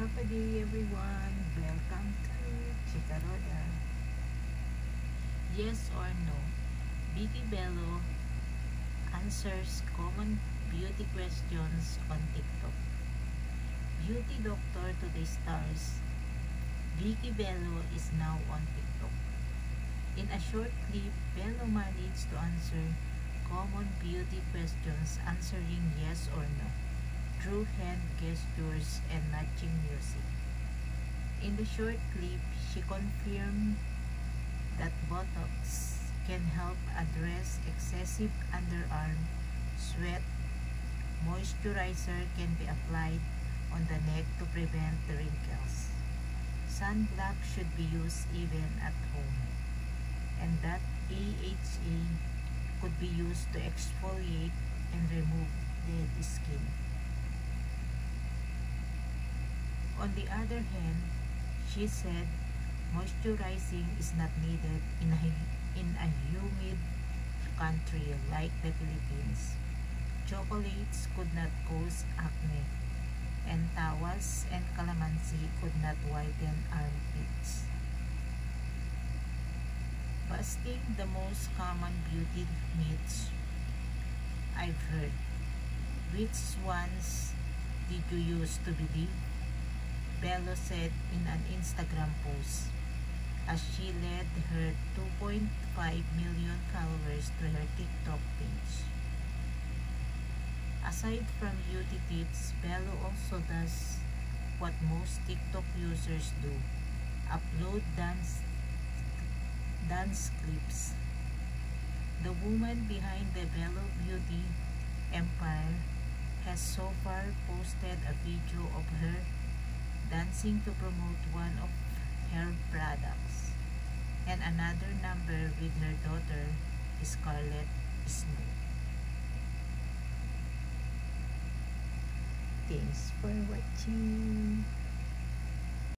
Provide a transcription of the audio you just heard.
Kapadi everyone, welcome to Chikaroda. Yes or no? Vicki Belo answers common beauty questions on TikTok. Beauty doctor to the stars. Vicki Belo is now on TikTok. In a short clip, Belo managed to answer common beauty questions answering yes or no through hand gestures and matching music. In the short clip, she confirmed that Botox can help address excessive underarm sweat. Moisturizer can be applied on the neck to prevent the wrinkles. Sunblock should be used even at home. And that AHA could be used to exfoliate and remove dead skin. On the other hand, she said moisturizing is not needed in a humid country like the Philippines. Chocolates could not cause acne, and tawas and calamansi could not whiten armpits. Busting the most common beauty myths I've heard. Which ones did you use to believe? Belo said in an Instagram post as she led her 2.5 million followers to her TikTok page. Aside from beauty tips, Belo also does what most TikTok users do: upload dance clips. The woman behind the Belo Beauty empire has so far posted a video of her dancing to promote one of her products, and another number with her daughter, Scarlett Snow. Thanks for watching.